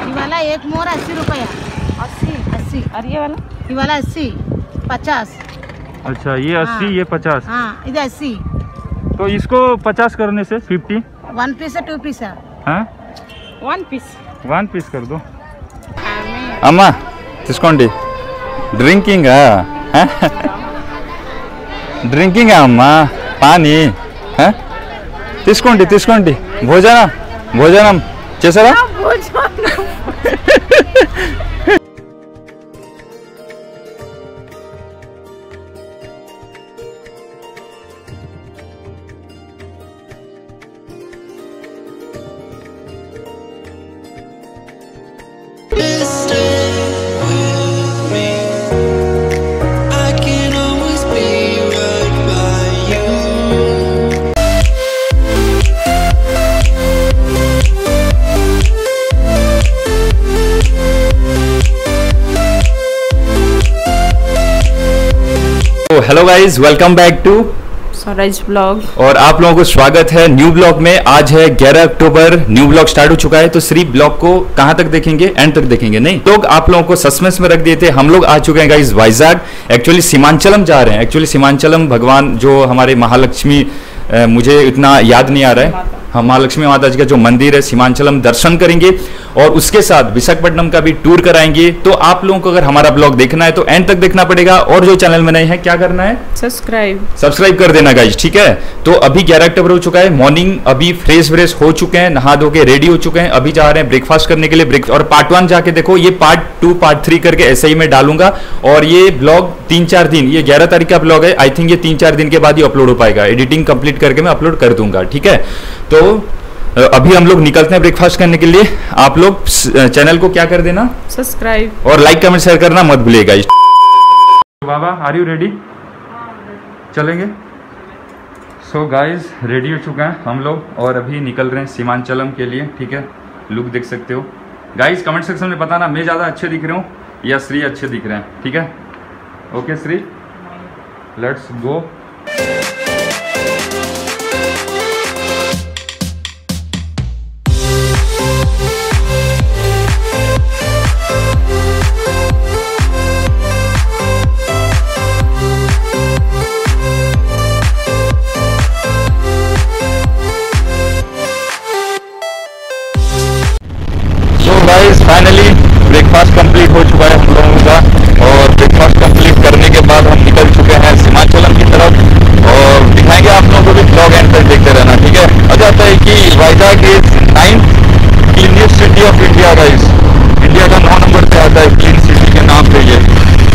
ये वाला एक मोर 80 रुपया। 80। और ये वाला 80, 50। अच्छा, ये 80, ये 50। हाँ, इधर 80। तो इसको 50 करने से 50। 1 पीस है 2 पीस है? हाँ, 1 पीस। 1 पीस कर दो। अम्मा తీసుకోండి డ్రింకింగ్ డ్రింకింగ్ అమ్మా పానీ తీసుకోండి భోజనం చేసారా? Hello guys, welcome back to sunrise blog और आप लोगों को स्वागत है न्यू ब्लॉग में। आज है 11 अक्टूबर, न्यू ब्लॉग स्टार्ट हो चुका है। तो श्री ब्लॉग को कहां तक देखेंगे? एंड तक देखेंगे। नहीं लोग आप लोगों को सस्पेंस में रख दिए थे। हम लोग आ चुके हैं गाइज वाइजाग। एक्चुअली सीमांचलम जा रहे हैं। एक्चुअली सीमांचलम भगवान जो हमारे महालक्ष्मी, मुझे इतना याद नहीं आ रहा है, हम महालक्ष्मी माता जी का जो मंदिर है सीमांचलम दर्शन करेंगे और उसके साथ विशाखापट्टनम का भी टूर कराएंगे। तो आप लोगों को अगर हमारा ब्लॉग देखना है तो एंड तक देखना पड़ेगा। और जो चैनल में नए हैं क्या करना है? सब्सक्राइब कर देना गाइज, ठीक है। तो अभी 11 अक्टूबर हो चुका है। मॉर्निंग अभी फ्रेश हो चुके हैं, नहा धो के रेडी हो चुके हैं। अभी जा रहे हैं ब्रेकफास्ट करने के लिए। और पार्ट 1 जाके देखो, ये पार्ट 2 पार्ट 3 करके ऐसे ही मैं डालूंगा। और ये ब्लॉग 3-4 दिन, ये 11 तारीख का ब्लॉग है, आई थिंक ये 3-4 दिन के बाद ही अपलोड हो पाएगा। एडिटिंग कंप्लीट करके मैं अपलोड कर दूंगा, ठीक है। तो अभी हम लोग निकलते हैं ब्रेकफास्ट करने के लिए। आप लोग चैनल को क्या कर देना? सब्सक्राइब और लाइक कमेंट शेयर करना मत भूलिएगा। बाबा आर यू रेडी? चलेंगे। सो गाइज रेडी हो चुका है हम लोग और अभी निकल रहे हैं सीमांचलम के लिए, ठीक है। लुक देख सकते हो गाइज। कमेंट सेक्शन में बताना मैं ज़्यादा अच्छे दिख रहा हूँ या श्री अच्छे दिख रहे हैं, ठीक है। Okay Shri, let's go. Finally breakfast complete हो चुका है हम लोगों का और ब्रेकफास्ट कंप्लीट करने के बाद हम निकल चुके हैं सीमांचलम की तरफ और दिखाएंगे आप लोगों को भी ब्लॉग एंड तक देखते रहना, ठीक है। आ जाता है कि Vizag is 9th cleanest city of India guys. India का 9 नंबर पे आता है क्लीन सिटी के नाम पे ये।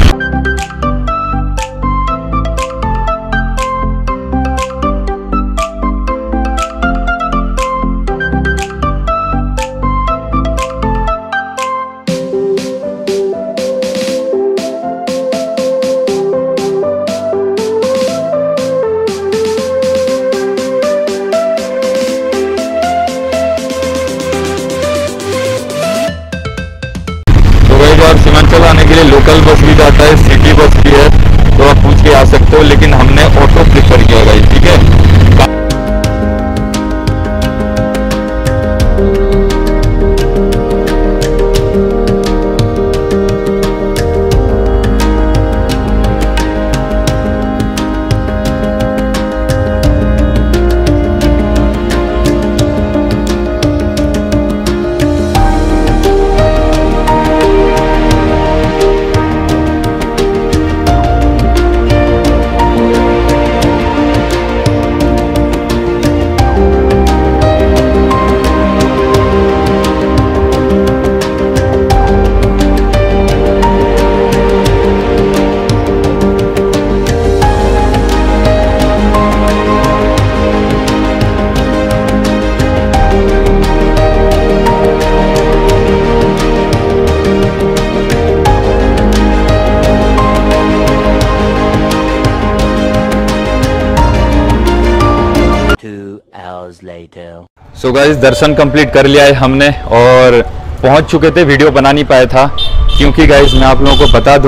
सीमांचल आने के लिए लोकल बस भी जाता है, सिटी बस भी है, तो आप पूछ के आ सकते हो। लेकिन हमने ऑटो प्रेफर किया गाइस, ठीक है। सो गाइस दर्शन कंप्लीट कर लिया है हमने और पहुंच चुके थे। वीडियो बना नहीं पाया था क्योंकि गाइस मैं आप लोगों को बता दूं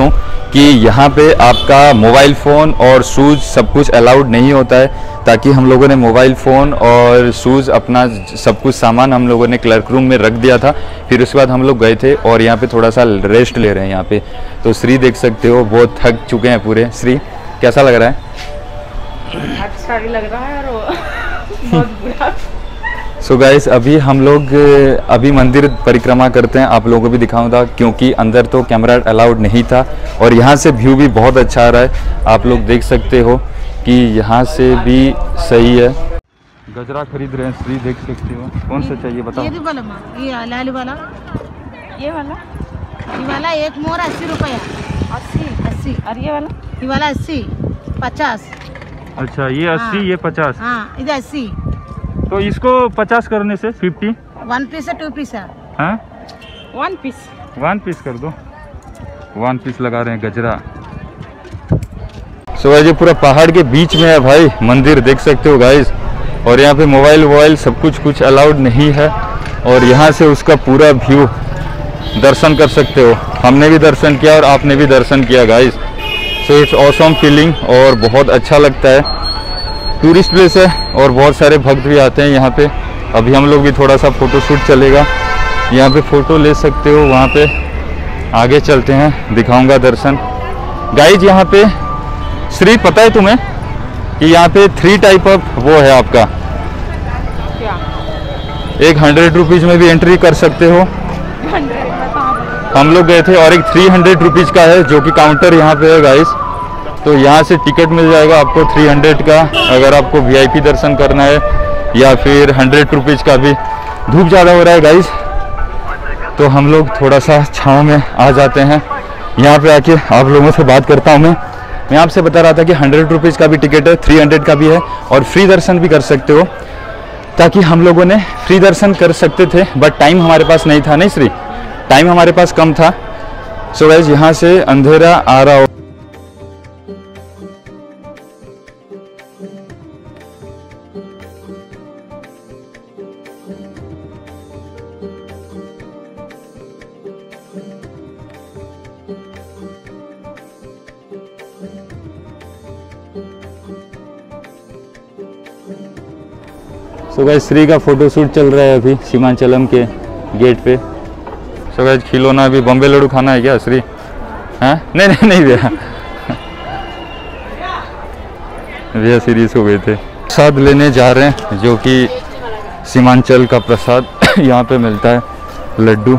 कि यहाँ पे आपका मोबाइल फ़ोन और शूज़ सब कुछ अलाउड नहीं होता है, ताकि हम लोगों ने मोबाइल फ़ोन और शूज़ अपना सब कुछ सामान हम लोगों ने क्लर्क रूम में रख दिया था। फिर उसके बाद हम लोग गए थे और यहाँ पे थोड़ा सा रेस्ट ले रहे हैं यहाँ पे। तो श्री देख सकते हो बहुत थक चुके हैं पूरे। श्री कैसा लग रहा है? अच्छा भी लग रहा है और बहुत बुरा। सो गाइस अभी हम लोग अभी मंदिर परिक्रमा करते हैं, आप लोगों को भी दिखाऊंगा क्योंकि अंदर तो कैमरा अलाउड नहीं था। और यहाँ से व्यू भी बहुत अच्छा आ रहा है, आप लोग देख सकते हो कि यहाँ से भी सही है। गजरा खरीद रहे हैं श्री, देख सकते हो। कौन सा चाहिए बताओ? ये वाला माँ, ये लाल वाला, ये वाला एक मोर 80 रुपया। 80 और ये वाला ये वाला 80, 50। अच्छा ये 80 ये 50। हाँ इधर 80। तो इसको 50 करने से 50 1 पीस है 2 पीस है? हाँ 1 पीस। 1 पीस कर दो। 1 पीस लगा रहे हैं गजरा। सो ये पूरा पहाड़ के बीच में है भाई मंदिर, देख सकते हो गाइस। और यहाँ पे मोबाइल सब कुछ अलाउड नहीं है। और यहाँ से उसका पूरा व्यू दर्शन कर सकते हो। हमने भी दर्शन किया और आपने भी दर्शन किया guys. So it's awesome feeling और बहुत अच्छा लगता है। टूरिस्ट प्लेस है और बहुत सारे भक्त भी आते हैं यहाँ पे। अभी हम लोग भी थोड़ा सा फ़ोटो शूट चलेगा, यहाँ पे फ़ोटो ले सकते हो। वहाँ पे आगे चलते हैं, दिखाऊंगा दर्शन गाइज। यहाँ पे श्री पता है तुम्हें कि यहाँ पे 3 टाइप ऑफ वो है आपका। क्या? एक 100 रुपीज़ में भी एंट्री कर सकते हो, 100 में कहाँ? हम लोग गए थे। और एक 300 रुपीज़ का है जो कि काउंटर यहाँ पे है गाइस। तो यहाँ से टिकट मिल जाएगा आपको 300 का, अगर आपको वीआईपी दर्शन करना है, या फिर 100 रुपीज़ का भी। धूप ज़्यादा हो रहा है गाइस, तो हम लोग थोड़ा सा छाँव में आ जाते हैं। यहाँ पे आके आप लोगों से बात करता हूँ। मैं आपसे बता रहा था कि 100 रुपीज़ का भी टिकट है, 300 का भी है, और फ्री दर्शन भी कर सकते हो। ताकि हम लोगों ने फ्री दर्शन कर सकते थे, बट टाइम हमारे पास नहीं था। नहीं श्री, टाइम हमारे पास कम था। सो गाइस यहाँ से अंधेरा आ रहा हो। सो गाइस श्री का फोटो शूट चल रहा है अभी सीमांचलम के गेट पे। सो गाइस खिलौना अभी बॉम्बे लड्डू खाना है क्या श्री? हाँ नहीं भैया, भैया सीरीज हो गए थे। प्रसाद लेने जा रहे हैं जो कि सीमांचल का प्रसाद यहाँ पे मिलता है, लड्डू।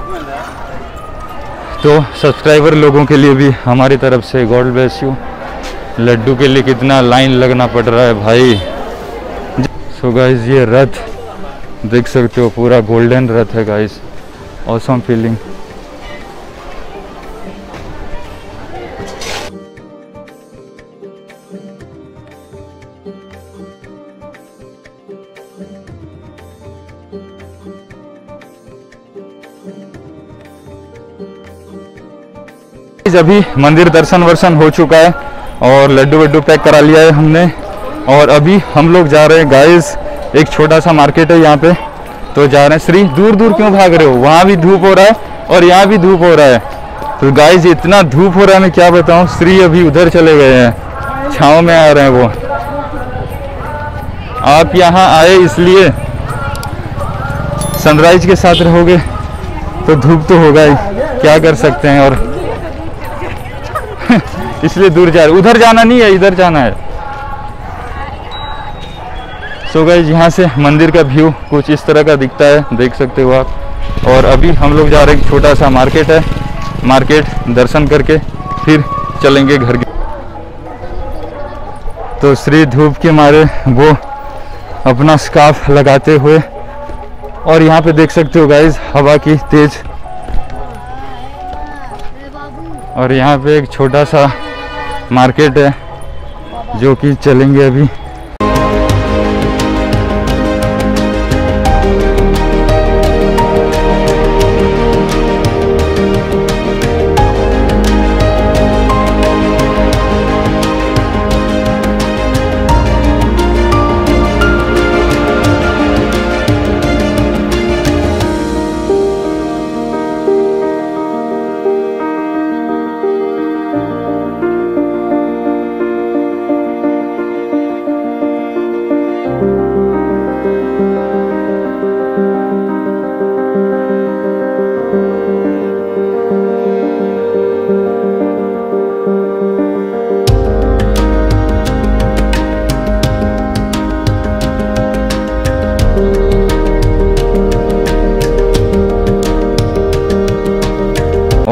तो सब्सक्राइबर लोगों के लिए भी हमारी तरफ से गॉड ब्लेस यू। लड्डू के लिए कितना लाइन लगना पड़ रहा है भाई। सो गाइस ये रथ देख सकते हो, पूरा गोल्डन रथ है गाइस, ऑसम फीलिंग। अभी मंदिर दर्शन वर्शन हो चुका है और लड्डू वड्डू पैक करा लिया है हमने। और अभी हम लोग जा रहे हैं गाइस, एक छोटा सा मार्केट है यहाँ पे, तो जा रहे हैं। श्री दूर दूर क्यों भाग रहे हो? वहाँ भी धूप हो रहा है और यहाँ भी धूप हो रहा है। तो गाइस इतना धूप हो रहा है मैं क्या बताऊँ। श्री अभी उधर चले गए हैं, छाँव में आ रहे हैं वो। आप यहाँ आए इसलिए सनराइज के साथ रहोगे तो धूप तो होगा ही, क्या कर सकते हैं। और इसलिए दूर जा रहे, उधर जाना नहीं है, इधर जाना है। सो गाइस यहाँ से मंदिर का व्यू कुछ इस तरह का दिखता है, देख सकते हो आप। और अभी हम लोग जा रहे हैं, छोटा सा मार्केट है, मार्केट दर्शन करके फिर चलेंगे घर के। तो श्री धूप के मारे वो अपना स्कार्फ लगाते हुए, और यहाँ पे देख सकते हो गाइस हवा की तेज। और यहाँ पे एक छोटा सा मार्केट है जो कि चलेंगे अभी।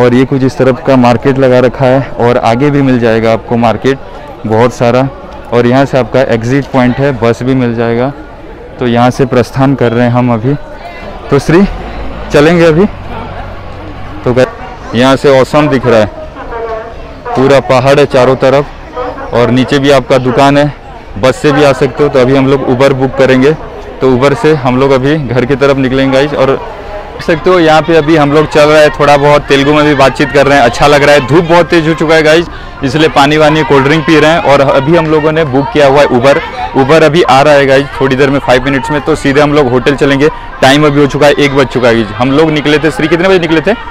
और ये कुछ इस तरफ का मार्केट लगा रखा है और आगे भी मिल जाएगा आपको मार्केट बहुत सारा। और यहाँ से आपका एग्जिट पॉइंट है, बस भी मिल जाएगा। तो यहाँ से प्रस्थान कर रहे हैं हम अभी। तो श्री चलेंगे अभी। तो यहाँ से औसम दिख रहा है, पूरा पहाड़ है चारों तरफ और नीचे भी आपका दुकान है। बस से भी आ सकते हो। तो अभी हम लोग उबर बुक करेंगे, तो उबर से हम लोग अभी घर की तरफ निकलेंगे गाइस। और देख सकते हो यहाँ पे अभी हम लोग चल रहे हैं, थोड़ा बहुत तेलुगु में भी बातचीत कर रहे हैं, अच्छा लग रहा है। धूप बहुत तेज हो चुका है गाइस, इसलिए पानी वानी कोल्ड ड्रिंक पी रहे हैं। और अभी हम लोगों ने बुक किया हुआ है उबर। उबर अभी आ रहा है गाइस थोड़ी देर में, 5 मिनट्स में। तो सीधे हम लोग होटल चलेंगे। टाइम अभी हो चुका है, 1 बज चुका है गाइस। हम लोग निकले थे, श्री कितने बजे निकले थे?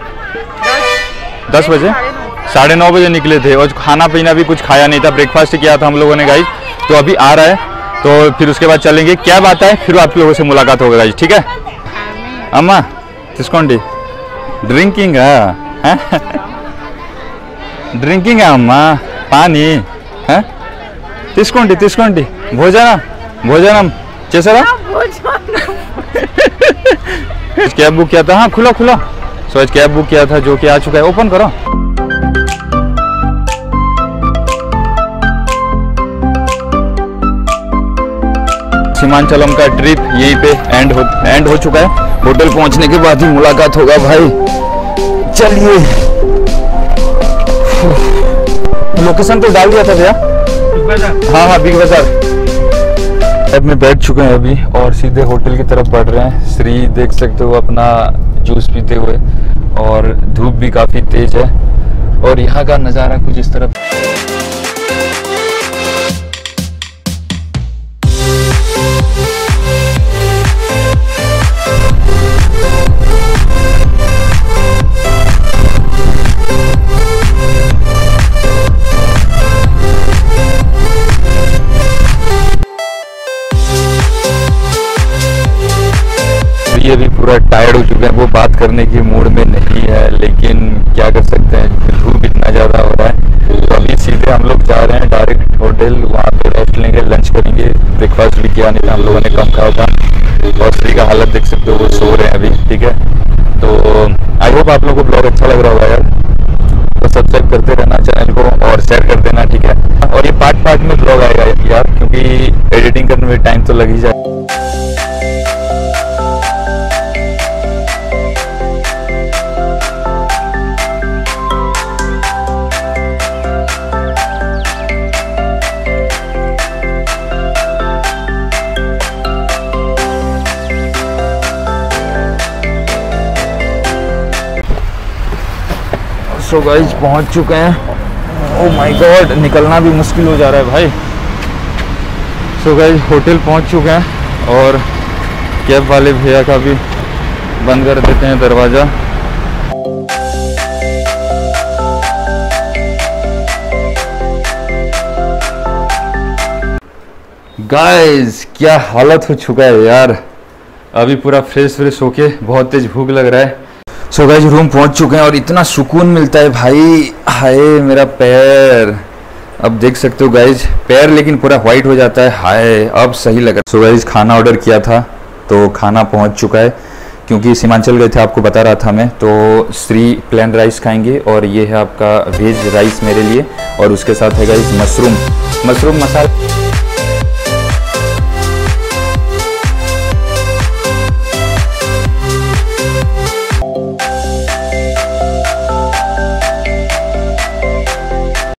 10 बजे, 9:30 बजे निकले थे। और खाना पीना भी कुछ खाया नहीं था, ब्रेकफास्ट किया था हम लोगों ने गाइस। तो अभी आ रहा है, तो फिर उसके बाद चलेंगे। क्या बात है, फिर आप लोगों से मुलाकात होगा गाइस, ठीक है? अम्मा तीसकोंडी ड्रिंकिंग ड्रिंकिंग अम्मा पानी तीसकोंडी भोजनम चेसरा कैब बुक किया था। हाँ खुला सो आज कैब बुक किया था जो कि आ चुका है। ओपन करो। सीमांचलम का ट्रिप यहीं पे एंड हो चुका है। होटल पहुंचने के बाद ही मुलाकात होगा भाई। चलिए, लोकेशन तो डाल दिया था भैया। हाँ बिग बाजार। अब में बैठ चुके हैं अभी और सीधे होटल की तरफ बढ़ रहे हैं। श्री देख सकते हो अपना जूस पीते हुए, और धूप भी काफी तेज है। और यहाँ का नज़ारा कुछ इस तरफ। ये भी पूरा टायर्ड हो चुके हैं, वो बात करने की मूड में नहीं है, लेकिन क्या कर सकते हैं, धूप इतना ज़्यादा हो रहा है। तो अभी सीधे हम लोग जा रहे हैं डायरेक्ट होटल, वहाँ पे रेस्ट लेंगे, लंच करेंगे। ब्रेकफास्ट भी किया नहीं था, हम लोगों ने कम खाया था। और श्री का हालत देख सकते हो, वो सो रहे हैं अभी, ठीक है? तो आई होप आप लोगों को ब्लॉग अच्छा लग रहा होगा यार। तो सब्सक्राइब करते रहना चैनल को और शेयर कर देना, ठीक है? और ये पार्ट में ब्लॉग आएगा यार, क्योंकि एडिटिंग करने में टाइम तो लग ही जाए। सो गाइस पहुंच चुके हैं। ओह माय गॉड, निकलना भी मुश्किल हो जा रहा है भाई। सो गाइस होटल पहुंच चुके हैं और कैब वाले भैया का भी बंद कर देते हैं दरवाज़ा। गाइस क्या हालत हो चुका है यार, अभी पूरा फ्रेश होके बहुत तेज भूख लग रहा है। सो गाइस रूम पहुंच चुके हैं और इतना सुकून मिलता है भाई। हाय मेरा पैर, अब देख सकते हो गाइस पैर लेकिन पूरा वाइट हो जाता है। हाय अब सही लगा। सो गाइस खाना ऑर्डर किया था तो खाना पहुंच चुका है, क्योंकि सीमांचल गए थे आपको बता रहा था मैं। तो श्री प्लेन राइस खाएंगे और ये है आपका वेज राइस मेरे लिए, और उसके साथ है गाइस मशरूम मसाला।